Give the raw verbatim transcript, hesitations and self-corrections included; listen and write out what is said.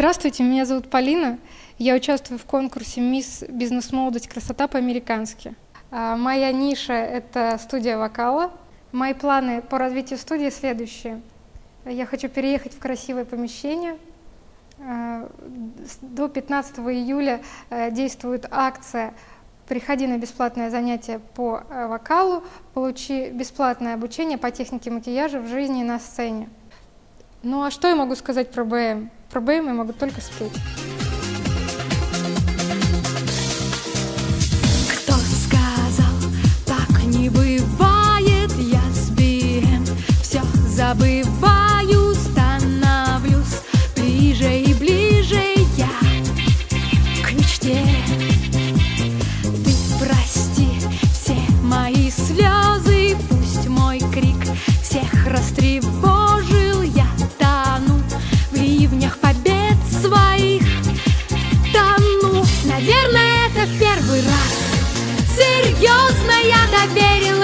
Здравствуйте, меня зовут Полина. Я участвую в конкурсе «Мисс Бизнес-молодость. Красота по-американски». Моя ниша – это студия вокала. Мои планы по развитию студии следующие. Я хочу переехать в красивое помещение. До пятнадцатого июля действует акция «Приходи на бесплатное занятие по вокалу, получи бесплатное обучение по технике макияжа в жизни и на сцене». Ну а что я могу сказать про БМ? Про БМ я могу только спеть. Кто сказал, так не бывает? Я с БМ все забываю, становлюсь ближе и ближе я к мечте. Ты прости все мои слезы, пусть мой крик всех растревожил. Я тону в ливнях побед своих, тону. Наверное, это в первый раз серьезно я доверил